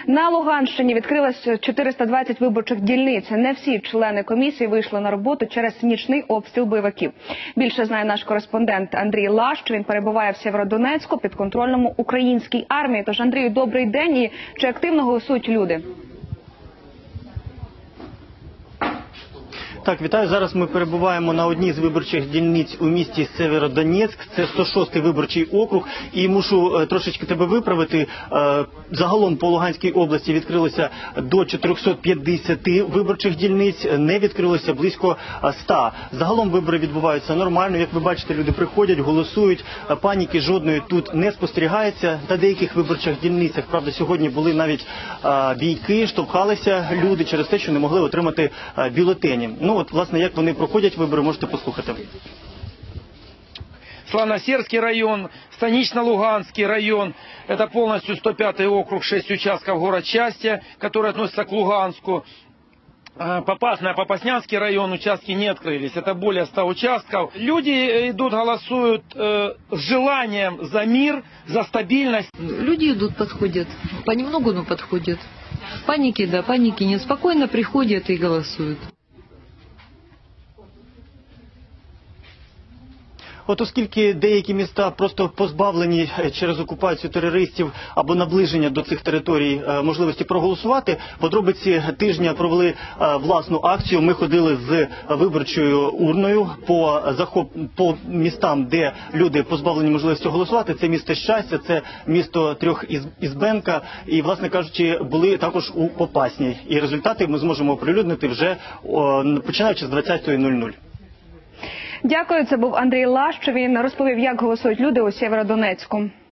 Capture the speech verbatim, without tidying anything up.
На Луганщині відкрилось чотириста двадцять виборчих дільниць. Не всі члени комісії вийшли на роботу через нічний обстріл бойовиків. Більше знає наш кореспондент Андрій Лащ. Він перебуває в Сєвєродонецьку під контролем українській армії. Тож, Андрію, добрий день. І чи активно голосують люди? Так, вітаю. Зараз ми перебуваємо на одній з виборчих дільниць у місті Сєвєродонецьк. Це сто шостий виборчий округ. І мушу е, трошечки тебе виправити. Е, загалом по Луганській області відкрилося до чотирьохсот п'ятдесяти виборчих дільниць. Не відкрилося близько ста. Загалом вибори відбуваються нормально. Як ви бачите, люди приходять, голосують. Паніки жодної тут не спостерігається. На деяких виборчих дільницях, правда, сьогодні були навіть е, бійки, штовхалися люди через те, що не могли отримати е, бюлетені. Ну, от, власне, як вони проходять вибори, можете послухати. Славносерский район, Станично-Луганский район, это полностью сто пятый округ, шесть участков город-части, которые относятся к Луганску. Попасный, Попаснянский район, участки не открылись, это более ста участков. Люди идут, голосуют э, с желанием за мир, за стабильность. Люди идут, подходят, понемногу, но подходят. Паники, да, паники нет, спокойно приходят и голосуют. От оскільки деякі міста просто позбавлені через окупацію терористів або наближення до цих територій можливості проголосувати, подробиці тижня провели власну акцію. Ми ходили з виборчою урною по, захоп... по містам, де люди позбавлені можливості голосувати. Це місто Щастя, це місто Трьохізбенка і, власне кажучи, були також у Попасній. І результати ми зможемо оприлюднити вже починаючи з двадцятої нуль нуль. Дякую. Це був Андрій Лащ. Він розповів, як голосують люди у Сєвєродонецьку.